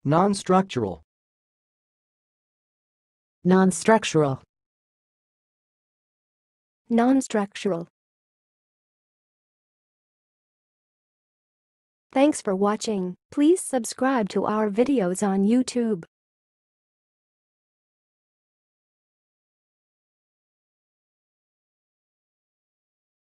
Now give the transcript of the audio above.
Non-structural. Non-structural. Non-structural. Thanks for watching. Please subscribe to our videos on YouTube.